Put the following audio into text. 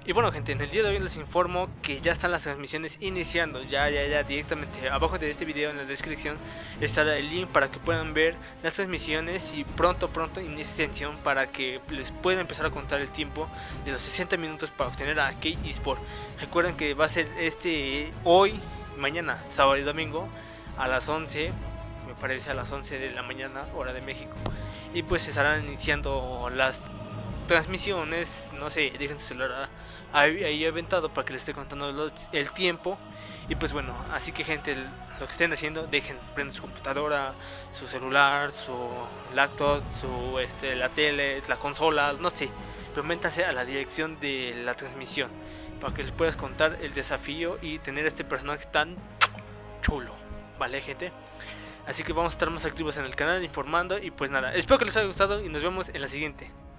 Y bueno, gente, en el día de hoy les informo que ya están las transmisiones iniciando. Ya directamente abajo de este video en la descripción estará el link para que puedan ver las transmisiones y pronto inicie sesión para que les pueda empezar a contar el tiempo de los 60 minutos para obtener a K Esport. Recuerden que va a ser hoy, mañana, sábado y domingo a las 11, me parece a las 11 de la mañana, hora de México. Y pues se estarán iniciando las transmisiones, no sé, dejen su celular ahí aventado para que les esté contando el tiempo. Y pues bueno, así que gente, lo que estén haciendo, dejen, prenden su computadora, su celular, su laptop, la tele, la consola, no sé, pero métanse a la dirección de la transmisión para que les puedas contar el desafío y tener este personaje tan chulo, ¿vale, gente? Así que vamos a estar más activos en el canal informando y pues nada, espero que les haya gustado y nos vemos en la siguiente.